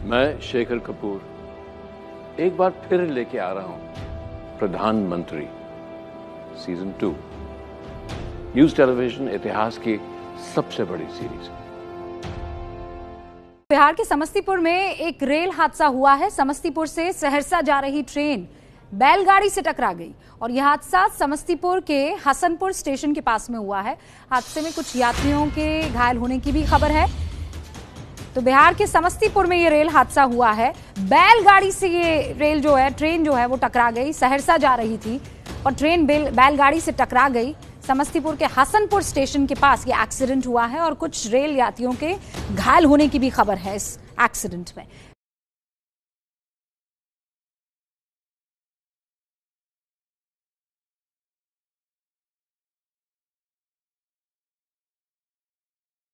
मैं शेखर कपूर एक बार फिर लेके आ रहा हूं प्रधानमंत्री सीजन 2 न्यूज टेलीविजन इतिहास की सबसे बड़ी सीरीज। बिहार के समस्तीपुर में एक रेल हादसा हुआ है। समस्तीपुर से सहरसा जा रही ट्रेन बैलगाड़ी से टकरा गई और यह हादसा समस्तीपुर के हसनपुर स्टेशन के पास में हुआ है। हादसे में कुछ यात्रियों के घायल होने की भी खबर है। तो बिहार के समस्तीपुर में ये रेल हादसा हुआ है। बैलगाड़ी से ये ट्रेन जो है वो टकरा गई। सहरसा जा रही थी और ट्रेन बैलगाड़ी से टकरा गई। समस्तीपुर के हसनपुर स्टेशन के पास ये एक्सीडेंट हुआ है और कुछ रेल यात्रियों के घायल होने की भी खबर है इस एक्सीडेंट में।